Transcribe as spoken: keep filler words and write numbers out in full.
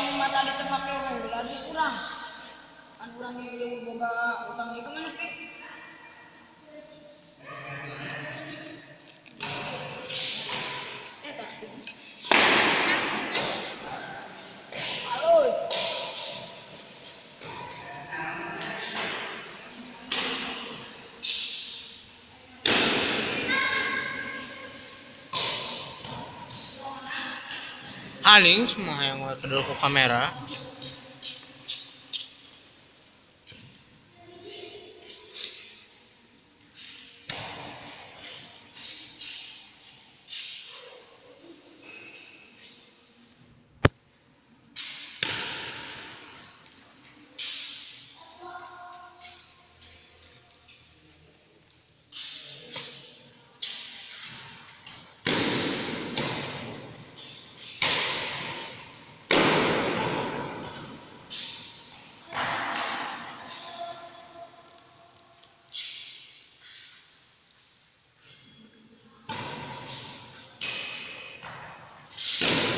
mata di tempat orang lagi kurang kan kurang yang boga utang di kemana pe eh tak halus Haling semua yang kedua ke kamera. You